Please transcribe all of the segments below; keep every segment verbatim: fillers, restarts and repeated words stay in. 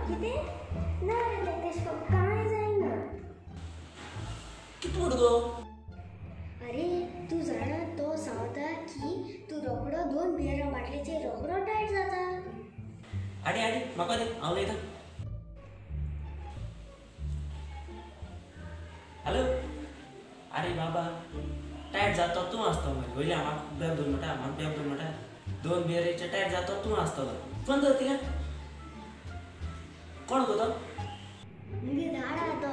कितें ना रे तें तेश कोन्न कांय जायना कितें म्हणटा गो अरे तूं जाणा तो सांगता की तूं रोखडो दोन बियरा बाटलेचेर रोखडो टायट जाता आडी आडी म्हाका दे हांव उलयतां हॅलो अरे बाबा टायट जाता तूं आसतलो वयल्या म्हाका बॅग दोन म्हणटा म्हाका बॅग दोन म्हणटा दोन बियरेचे टायट जाता तूं आसतलो कोण तर तिका कोण गो तो मुगे धाडा तो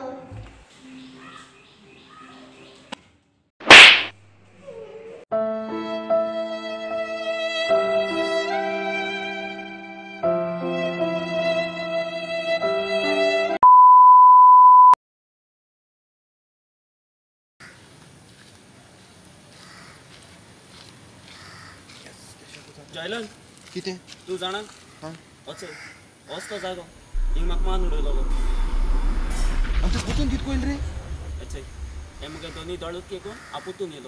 जायलन कितें तूं जाणा हां वच वच तो जागो हिंग म्हाका मान उडयलो गो आमच्या पुतून कितें कोयल रे अच्छा हे मुगे दोनी दोळूत केकून आपुतून येलो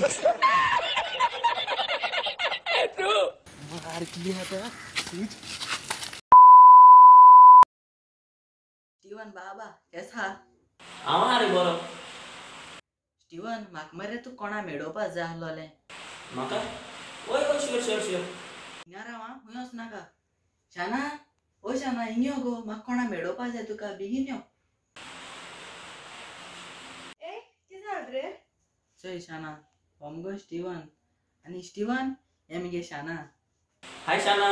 मार किली आता स्टीवन बाबा केस हा हांव हा रे बरो स्टीवन म्हाका मरे तूं कोणा मेळोवपाक जाय आसलोलें म्हाका ओय ओय शुअर शुअर शुअर हिंगा राव आं खंय वचनाका शाना ओ शाना हिंग यो गो म्हाका कोणा मेळोवपाक जाय तुका बेगीन यो ए कितें जालें रे चय शाना हो मुगो स्टीवन आनी स्टीवन हे मगे शाना हाय शाना